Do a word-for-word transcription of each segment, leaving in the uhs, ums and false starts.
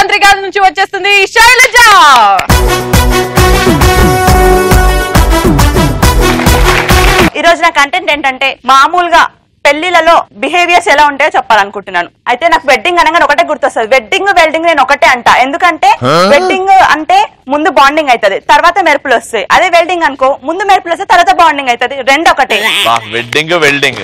తాంత్రికాల నుంచి వచ్చేస్తుంది శైలజ. ఈ రోజు నా కంటెంట్ ఏంటంటే మామూలుగా పెళ్లిలలో బిహేవియర్స్ ఎలా ఉంటాయో చెప్పాలనుకుంటున్నాను. అయితే నాకు వెడ్డింగ్ అనగానే ఒకటే గుర్తొస్తుంది. వెడ్డింగ్ వెల్డింగ్ నేను ఒకటే అంట. ఎందుకంటే వెడ్డింగ్ అంటే ముందు బాండింగ్ అవుతుంది, తర్వాత మెరుపులు వస్తాయి. అదే వెల్డింగ్ అనుకో, ముందు మెరుపులు వస్తాయి, తర్వాత బాండింగ్ అవుతుంది. రెండు ఒకటే. Wedding welding.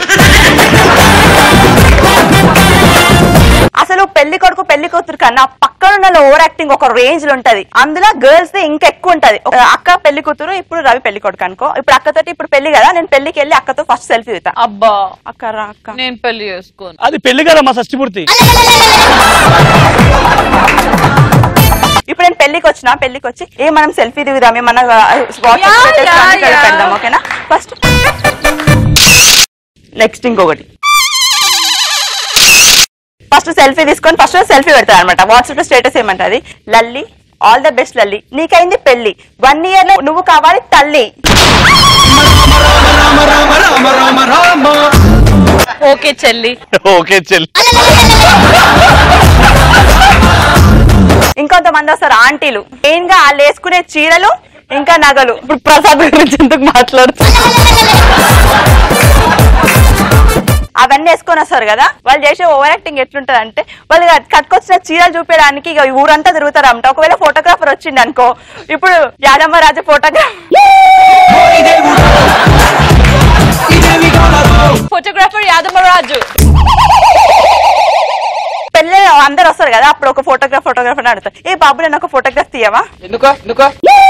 అసలు పెళ్లి కొడుకు పెళ్లి కూతురు కన్నా పక్కనున్న ఓవర్ యాక్టింగ్ ఒక రేంజ్ లో ఉంటది. అందులో గర్ల్స్ ది ఇంకా ఎక్కువ ఉంటది. అక్క పెళ్లి కూతురు, ఇప్పుడు రవి పెళ్లి కొడుకు అనుకో. ఇప్పుడు అక్కతోటి ఇప్పుడు పెళ్లి కదా, నేను పెళ్లికి వెళ్ళి అక్కతో ఫస్ట్ సెల్ఫీ దిగుతా. అబ్బా అక్క రా అక్క, నేను పెళ్లి చేసుకోను. అది పెళ్లి కదా మా షష్టి పూర్తి. ఇప్పుడు నేను పెళ్లికి వచ్చిన పెళ్లికి వచ్చి ఏ మనం సెల్ఫీ దిగుదాం, ఏమన్నా పెడదాం, ఓకేనా? ఫస్ట్ నెక్స్ట్ ఇంకొకటి, ఫస్ట్ సెల్ఫీ తీసుకొని ఫస్ట్ సెల్ఫీ పెడతాను అనమాట. వాట్సాప్ లో స్టేటస్ ఏమంటది, Lalli all the best Lalli, నీకైంది పెళ్లి, వన్ ఇయర్ లో నువ్వు కావాలి తల్లి. ఓకే చెల్లి, ఓకే చెల్లి. ఇంకొంతమంది వస్తారు ఆంటీలు, మెయిన్ గా వాళ్ళు వేసుకునే చీరలు ఇంకా నగలు. ఇప్పుడు ప్రసాద్ గురించి ఎందుకు మాట్లాడుతున్నారు? అవన్నీ వేసుకొని వస్తారు కదా, వాళ్ళు చేసే ఓవర్ యాక్టింగ్ ఎట్లుంటది అంటే, వాళ్ళు కట్టుకొచ్చిన చీరలు చూపించడానికి ఇక ఊరంతా తిరుగుతారంట. ఒకవేళ ఫోటోగ్రాఫర్ వచ్చింది అనుకో, ఇప్పుడు యాదమ్మరాజు ఫోటోగ్రాఫర్ ఫోటోగ్రాఫర్ యాదమ్మరాజు పెళ్ళి అందరు వస్తారు కదా, అప్పుడు ఒక ఫోటోగ్రాఫ్ ఫోటోగ్రాఫర్ అని అడుగుతారు, ఏ బాబు నేను ఒక ఫోటోగ్రాఫ్ తీయవా? ఎందుకో ఎందుకో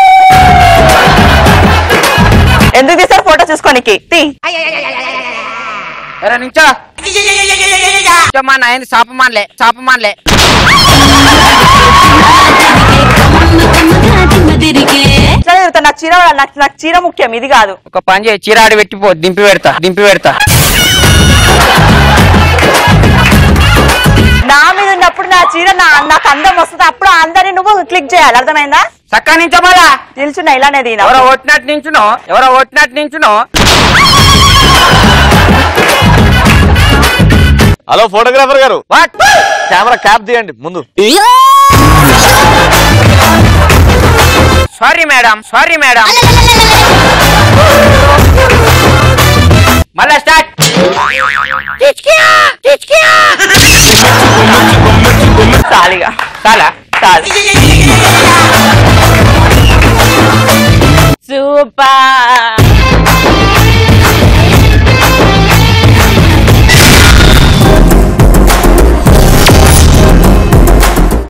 ఎందుకు తీస్తారు? ఫోటో చూసుకోనికి తీ. నుంచో నాయన చాపమాన్లే చాపమాన్లే. నాకు చీర నాకు నాకు చీర ముఖ్యం, ఇది కాదు. ఒక పని చేయి, చీర ఆడి పెట్టిపో, దింపి పెడతా దింపి పెడతా. నా మీద ఉన్నప్పుడు నా చీర నాకు అందం వస్తుంది, అప్పుడు అందరినీ నువ్వు క్లిక్ చేయాలి, అర్థమైందా? చక్కగా నించోమాలా నిల్చున్నా ఇలానే దీని. ఎవరో ఓటినట్టు నించునో ఎవరో ఓటినట్టు నించునో. హలో ఫోటోగ్రాఫర్ గారు, వాట్ కెమెరా క్యాప్ తీయండి ముందు. Sorry madam sorry madam. మళ్ళా స్టార్ట్. చాలిగా చాలా చాలు. సూపర్